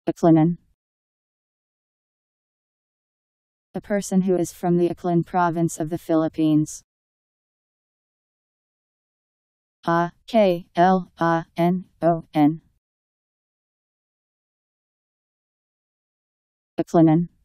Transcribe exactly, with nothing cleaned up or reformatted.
Aklanon. A person who is from the Aklanon province of the Philippines. A K L A N O N. Aklanon.